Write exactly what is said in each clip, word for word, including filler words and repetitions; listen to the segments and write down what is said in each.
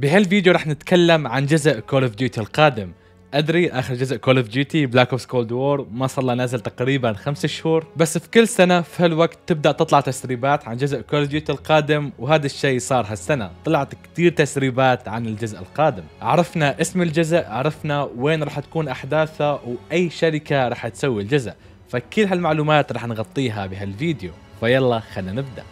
بهالفيديو رح نتكلم عن جزء كول اوف ديوتي القادم. ادري اخر جزء كول اوف ديوتي بلاك اوبس كولد وور ما صار له نازل تقريبا خمس شهور، بس في كل سنه في هالوقت تبدا تطلع تسريبات عن جزء كول اوف ديوتي القادم، وهذا الشيء صار هالسنه. طلعت كثير تسريبات عن الجزء القادم، عرفنا اسم الجزء، عرفنا وين رح تكون احداثه واي شركه رح تسوي الجزء، فكل هالمعلومات رح نغطيها بهالفيديو. فيلا خلينا نبدا.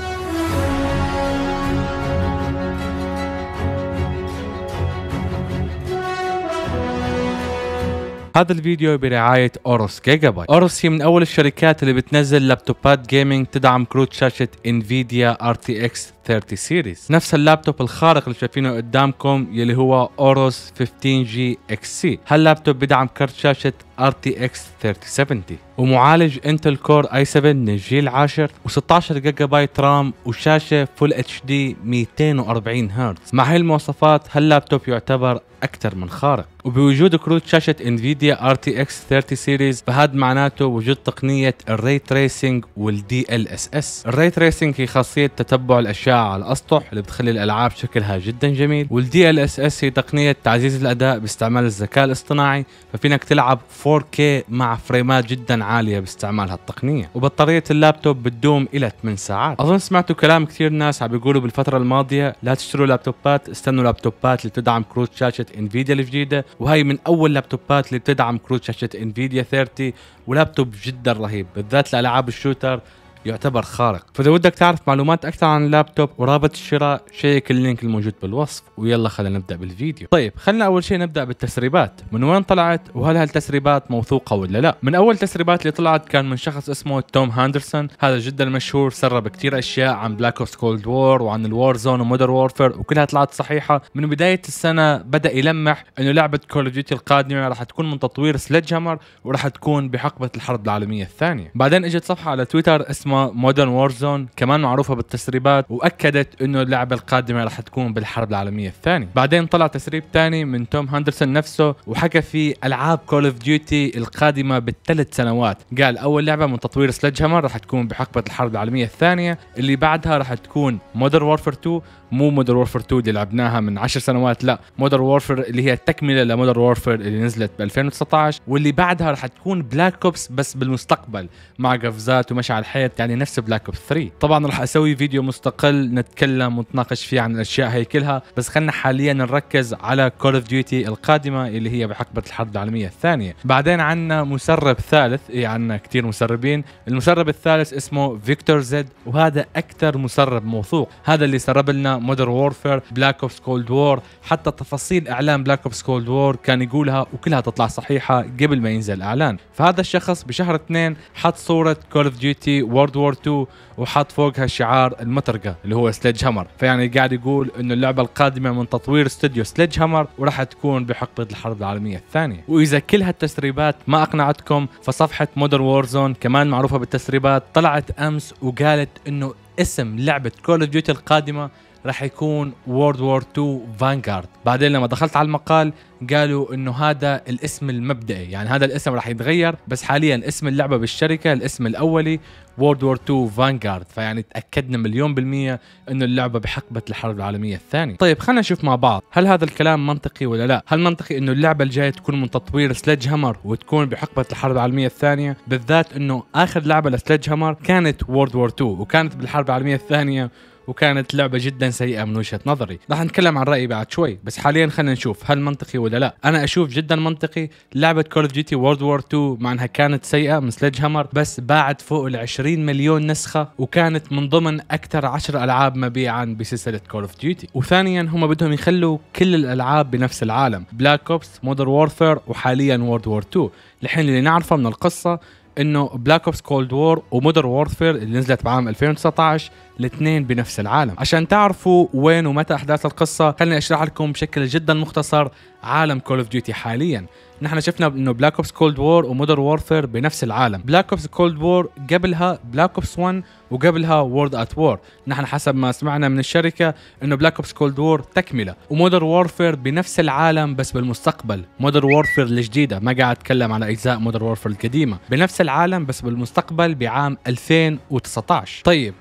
هذا الفيديو برعاية أوروس جيجا بايت. أوروس هي من أول الشركات اللي بتنزل لابتوبات جيمنج تدعم كروت شاشة انفيديا ار تي اكس ثلاثين سيريز، نفس اللابتوب الخارق اللي شايفينه قدامكم يلي هو أوروس خمسة عشر جي اكس سي. هاللابتوب بدعم كرت شاشة ار تي اكس ثلاثين سبعين ومعالج انتل كور اي سبعة من الجيل العاشر و16 جيجا بايت رام وشاشة فول اتش دي مئتين وأربعين هرتز. مع هاي المواصفات هاللابتوب يعتبر أكثر من خارق، وبوجود كروت شاشة انفيديا ار تي اكس ثلاثين سيريز فهذا معناته وجود تقنية الري تريسنج والدي ال اس اس. الري تريسنج هي خاصية تتبع الأشعة على الأسطح اللي بتخلي الألعاب شكلها جدا جميل، والدي ال اس اس هي تقنية تعزيز الأداء باستعمال الذكاء الاصطناعي، ففينك تلعب فور كي مع فريمات جدا عالية باستعمال هالتقنية. وبطارية اللابتوب بتدوم إلى ثمان ساعات. أظن سمعتوا كلام كثير ناس عم بيقولوا بالفترة الماضية لا تشتروا لابتوبات، استنوا لابتوبات اللي بتدعم كروت شاشة انفيديا الجديدة، وهي من اول لابتوبات اللي بتدعم كروت شاشة انفيديا ثلاثين، ولابتوب جدا رهيب بالذات لالعاب الشوتر، يعتبر خارق. فاذا بدك تعرف معلومات اكثر عن اللابتوب ورابط الشراء شيك اللينك الموجود بالوصف. ويلا خلينا نبدا بالفيديو. طيب خلينا اول شيء نبدا بالتسريبات، من وين طلعت وهل هالتسريبات موثوقه ولا لا. من اول تسريبات اللي طلعت كان من شخص اسمه توم هاندرسون، هذا جدا مشهور، سرب كثير اشياء عن بلاك اوبس كولد وور وعن الوار زون ومودر وورفير، وكلها طلعت صحيحه. من بدايه السنه بدا يلمح انه لعبه كول اوف ديوتي القادمه راح تكون من تطوير سليدج هامر وراح تكون بحقبه الحرب العالميه الثانيه. بعدين اجت صفحه على تويتر اسمها مودرن وور زون كمان معروفه بالتسريبات، واكدت انه اللعبه القادمه راح تكون بالحرب العالميه الثانيه. بعدين طلع تسريب ثاني من توم هاندرسون نفسه وحكى فيه العاب كول اوف ديوتي القادمه بالثلاث سنوات. قال اول لعبه من تطوير سليدج هامر راح تكون بحقبه الحرب العالميه الثانيه، اللي بعدها راح تكون مودرن وورفير تو، مو مودرن وورفير تو اللي لعبناها من عشر سنوات، لا مودرن وورفير اللي هي تكمله لمودرن وورفير اللي نزلت ب ألفين وتسعة عشر، واللي بعدها راح تكون بلاك اوبس بس بالمستقبل مع قفزات ومشي على الحيط، يعني نفس بلاك اوبس ثلاثة. طبعا راح اسوي فيديو مستقل نتكلم ونتناقش فيه عن الاشياء هي كلها، بس خلينا حاليا نركز على كول اوف ديوتي القادمه اللي هي بحقبه الحرب العالميه الثانيه. بعدين عندنا مسرب ثالث، إيه عندنا كثير مسربين. المسرب الثالث اسمه فيكتور زد، وهذا اكثر مسرب موثوق، هذا اللي سرب لنا مودرن وورفير، بلاك اوبس كولد وور، حتى تفاصيل اعلان بلاك اوبس كولد وور كان يقولها وكلها تطلع صحيحه قبل ما ينزل اعلان. فهذا الشخص بشهر اثنين حط صوره كول اوف ديوتي وورد وور تو وحط فوقها شعار المطرقه اللي هو سليدج هامر، فيعني قاعد يقول انه اللعبه القادمه من تطوير استوديو سليدج هامر وراح تكون بحقبه الحرب العالميه الثانيه. واذا كل هالتسريبات ما اقنعتكم فصفحه مودرن وور زون كمان معروفه بالتسريبات طلعت امس وقالت انه اسم لعبه كول اوف ديوتي القادمه راح يكون وورد وور تو فانغارد. بعدين لما دخلت على المقال قالوا انه هذا الاسم المبدئي، يعني هذا الاسم راح يتغير، بس حاليا اسم اللعبه بالشركه الاسم الاولي وورد وور تو فانغارد، فيعني تاكدنا مليون بالميه انه اللعبه بحقبه الحرب العالميه الثانيه. طيب خلينا نشوف مع بعض هل هذا الكلام منطقي ولا لا. هل منطقي انه اللعبه الجايه تكون من تطوير سليدج هامر وتكون بحقبه الحرب العالميه الثانيه، بالذات انه اخر لعبه لسليدج هامر كانت وورد وور تو وكانت بالحرب العالميه الثانيه وكانت لعبة جدا سيئة من وجهة نظري. راح نتكلم عن رأيي بعد شوي، بس حاليا خلينا نشوف هل منطقي ولا لا. أنا أشوف جدا منطقي. لعبة كول اوف ديوتي وورد وور تو مع أنها كانت سيئة من سليدج هامر بس باعت فوق ال عشرين مليون نسخة، وكانت من ضمن أكثر عشر ألعاب مبيعا بسلسلة كول اوف ديوتي. وثانيا هم بدهم يخلوا كل الألعاب بنفس العالم، بلاك اوبس، مودرن وورفير، وحاليا وورد وور تو. الحين اللي نعرفه من القصة انه بلاك اوبس كولد وور ومودرن وورفير اللي نزلت بعام ألفين وتسعة عشر الاثنين بنفس العالم. عشان تعرفوا وين ومتى احداث القصه خليني اشرح لكم بشكل جدا مختصر عالم كول اوف ديوتي حاليا. نحن شفنا انه بلاك اوبس كولد وور ومودرن وورفير بنفس العالم. بلاك اوبس كولد وور قبلها بلاك اوبس واحد وقبلها وورد ات وور. نحن حسب ما سمعنا من الشركه انه بلاك اوبس كولد وور تكمله، ومودرن وورفير بنفس العالم بس بالمستقبل. مودرن وورفير الجديده، ما قاعد اتكلم على اجزاء مودرن وورفير القديمه، بنفس العالم بس بالمستقبل بعام ألفين وتسعة عشر. طيب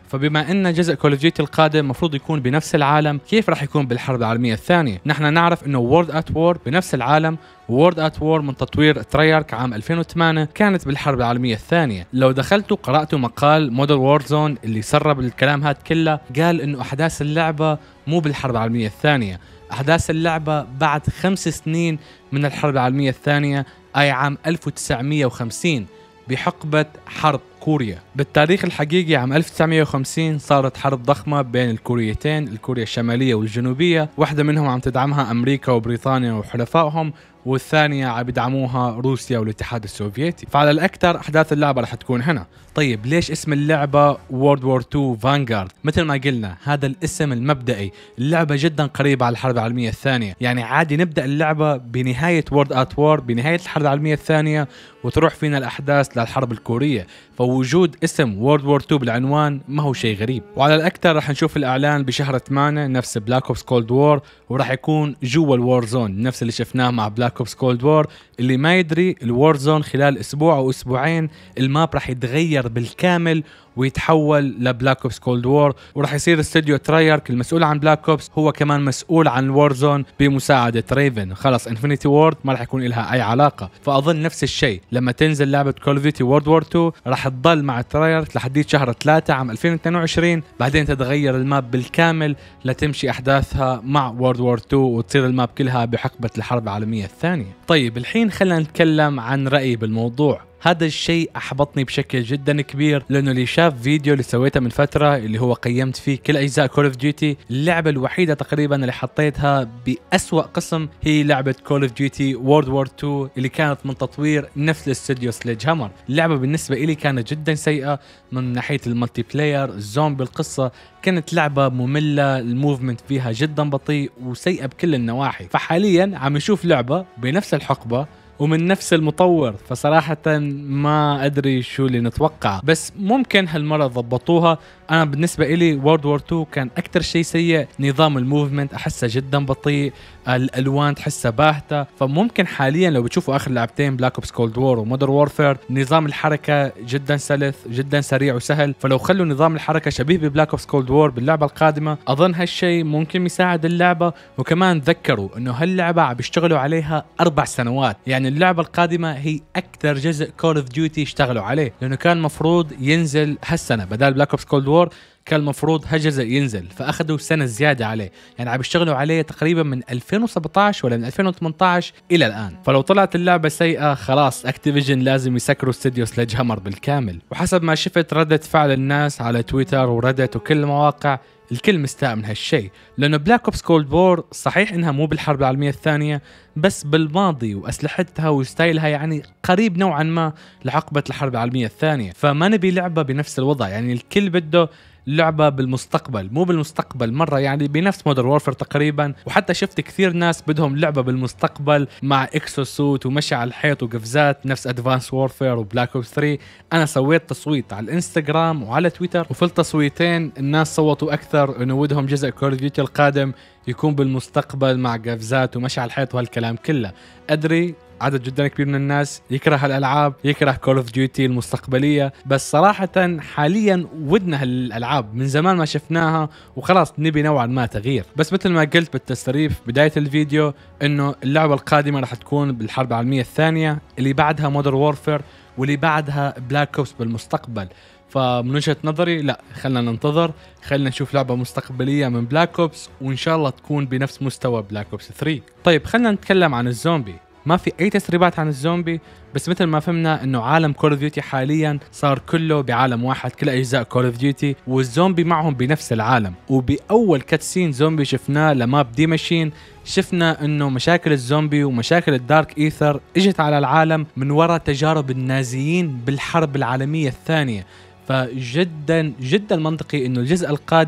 فبما ان جزء كول اوف ديوتي القادم المفروض يكون بنفس العالم، كيف راح يكون بالحرب العالميه الثانيه؟ نحن نعرف انه وورد ات وور بنفس العالم، وورد ات وور من تطوير تريارك عام ألفين وثمانية كانت بالحرب العالميه الثانيه. لو دخلتوا قراتوا مقال مودر وورزون اللي سرب الكلام هذا كله، قال انه احداث اللعبه مو بالحرب العالميه الثانيه، احداث اللعبه بعد خمس سنين من الحرب العالميه الثانيه، اي عام ألف وتسعمئة وخمسين بحقبة حرب كوريا. بالتاريخ الحقيقي عام ألف وتسعمئة وخمسين صارت حرب ضخمة بين الكوريتين، الكوريا الشمالية والجنوبية، واحدة منهم عم تدعمها أمريكا وبريطانيا وحلفائهم، والثانية عم يدعموها روسيا والاتحاد السوفيتي. فعلى الأكثر أحداث اللعبة رح تكون هنا. طيب ليش اسم اللعبة وورد وور تو فانغارد؟ مثل ما قلنا هذا الاسم المبدئي، اللعبة جدا قريبة على الحرب العالمية الثانية، يعني عادي نبدأ اللعبة بنهاية وورد ات وور، بنهاية الحرب العالمية الثانية، وتروح فينا الأحداث للحرب الكورية. فوجود اسم وورد وور تو بالعنوان ما هو شيء غريب. وعلى الأكثر رح نشوف الإعلان بشهر ثمانية نفس بلاك اوبس كولد وور، وراح يكون جوا الوور زون نفس اللي شفناه مع بلاك اوبس كولد وور. اللي ما يدري الوور زون خلال أسبوع أو أسبوعين الماب راح يتغير بالكامل ويتحول لبلاك اوبس كولد وور، وراح يصير استوديو تريارك المسؤول عن بلاك اوبس هو كمان مسؤول عن الوور زون بمساعدة ريفن. خلاص انفينيتي وورد ما راح يكون لها اي علاقة. فاظن نفس الشيء لما تنزل لعبة كول اوف ديوتي وورد وور تو راح تضل مع تريارك لحديت شهر ثلاثة عام ألفين واثنين وعشرين، بعدين تتغير الماب بالكامل لتمشي احداثها مع وورد وور تو وتصير الماب كلها بحقبة الحرب العالمية الثانية. طيب الحين خلينا نتكلم عن رأيي بالموضوع. هذا الشيء أحبطني بشكل جدا كبير، لأنه اللي شاف فيديو اللي سويته من فترة اللي هو قيمت فيه كل أجزاء كول اوف ديوتي، اللعبة الوحيدة تقريبا اللي حطيتها بأسوأ قسم هي لعبة كول اوف ديوتي وورد وور تو اللي كانت من تطوير نفس الاستوديو سليدج هامر. اللعبة بالنسبة إلي كانت جدا سيئة من ناحية الملتي بلاير، الزومبي، القصة، كانت لعبة مملة، الموفمنت فيها جدا بطيء وسيئة بكل النواحي. فحاليا عم نشوف لعبة بنفس الحقبة ومن نفس المطور، فصراحة ما أدري شو اللي نتوقع، بس ممكن هالمرة ضبطوها. أنا بالنسبة إلي وورد وور تو كان أكتر شيء سيء نظام الموفمنت، أحسه جدا بطيء، الألوان تحسها باهتة. فممكن حاليا لو بتشوفوا آخر لعبتين بلاك اوبس كولد وور ومودر وورفير، نظام الحركة جدا سلس، جدا سريع وسهل. فلو خلوا نظام الحركة شبيه ببلاك اوبس كولد وور باللعبة القادمة أظن هالشيء ممكن يساعد اللعبة. وكمان ذكروا إنه هاللعبة عم بيشتغلوا عليها أربع سنوات، يعني اللعبة القادمة هي أكثر جزء كول اوف ديوتي اشتغلوا عليه، لأنه كان مفروض ينزل هالسنة بدل بلاك اوبس كولد وور، كان المفروض هالجزء ينزل، فأخذوا سنة زيادة عليه. يعني عم يشتغلوا عليه تقريبا من ألفين وسبعة عشر ولا من ألفين وثمانية عشر إلى الآن. فلو طلعت اللعبة سيئة خلاص أكتيفيجن لازم يسكروا استوديو سليدج هامر بالكامل. وحسب ما شفت ردة فعل الناس على تويتر وردت وكل المواقع، الكل مستاء من هالشيء، لأنه بلاك اوبس كولد وور صحيح إنها مو بالحرب العالمية الثانية، بس بالماضي وأسلحتها وستايلها يعني قريب نوعا ما لحقبة الحرب العالمية الثانية. فما نبي لعبة بنفس الوضع، يعني الكل بده لعبة بالمستقبل، مو بالمستقبل مرة، يعني بنفس مودر وورفير تقريبا. وحتى شفت كثير ناس بدهم لعبة بالمستقبل مع اكسو سوت ومشي على الحيط وقفزات نفس ادفانس وورفير وبلاك اوبس ثري. انا سويت تصويت على الانستغرام وعلى تويتر، وفي التصويتين الناس صوتوا اكثر انه ودهم جزء كول اوف ديوتي القادم يكون بالمستقبل مع قفزات ومشي على الحيط وهالكلام كله. ادري عدد جدا كبير من الناس يكره الالعاب، يكره كول اوف ديوتي المستقبليه، بس صراحه حاليا ودنا هالالعاب من زمان ما شفناها، وخلاص نبي نوعا ما تغيير. بس مثل ما قلت بالتسريف بدايه الفيديو انه اللعبه القادمه راح تكون بالحرب العالميه الثانيه، اللي بعدها مودر وورفير، واللي بعدها بلاك اوبس بالمستقبل. فمن وجهة نظري لا، خلنا ننتظر، خلنا نشوف لعبة مستقبلية من بلاك اوبس، وإن شاء الله تكون بنفس مستوى بلاك اوبس ثري. طيب خلنا نتكلم عن الزومبي. ما في أي تسريبات عن الزومبي، بس مثل ما فهمنا إنه عالم كول اوف ديوتي حاليا صار كله بعالم واحد، كل أجزاء كول اوف ديوتي والزومبي معهم بنفس العالم. وبأول كاتسين زومبي شفناه لماب دي ماشين، شفنا إنه مشاكل الزومبي ومشاكل الدارك إيثر إجت على العالم من وراء تجارب النازيين بالحرب العالمية الثانية. فجدا جدا منطقي انه الجزء القادم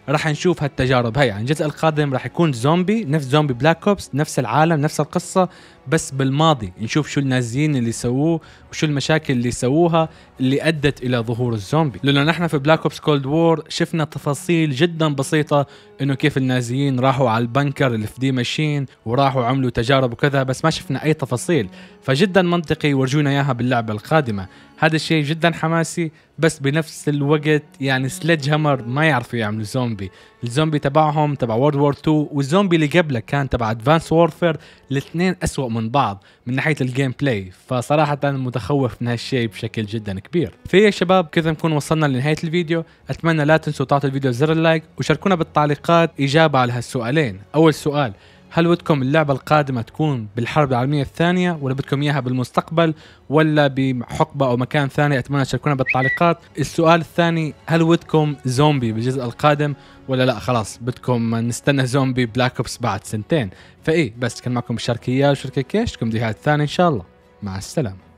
راح نشوف هالتجارب هي. يعني الجزء القادم راح يكون زومبي، نفس زومبي بلاك اوبس، نفس العالم نفس القصة، بس بالماضي نشوف شو النازيين اللي سووه وشو المشاكل اللي سووها اللي أدت إلى ظهور الزومبي. لأنه نحن في بلاك اوبس كولد وور شفنا تفاصيل جدا بسيطة إنه كيف النازيين راحوا على البنكر اللي في دي ماشين وراحوا عملوا تجارب وكذا، بس ما شفنا أي تفاصيل. فجدا منطقي يورجونا إياها باللعبة القادمة. هذا الشيء جدا حماسي، بس بنفس الوقت يعني سليدج هامر ما يعرفوا يعملوا زومبي. الزومبي تبعهم تبع وورد وور تو والزومبي اللي قبله كان تبع ادفانس وورفير، الاثنين أسوأ من بعض من ناحية الجيم بلاي. فصراحة أنا متخوف من هالشيء بشكل جدا كبير. في يا شباب كذا نكون وصلنا لنهاية الفيديو. أتمنى لا تنسوا تعطوا الفيديو زر اللايك وشاركونا بالتعليقات إجابة على هالسؤالين. أول سؤال، هل بدكم اللعبة القادمة تكون بالحرب العالمية الثانية ولا بدكم إياها بالمستقبل ولا بحقبة أو مكان ثاني؟ أتمنى تشاركونا بالتعليقات. السؤال الثاني، هل بدكم زومبي بالجزء القادم ولا لا خلاص بدكم نستنى زومبي بلاك اوبس بعد سنتين؟ فإيه بس كان معكم الشركية وشركة كيش، تكون فيديوهات ثانية إن شاء الله. مع السلامة.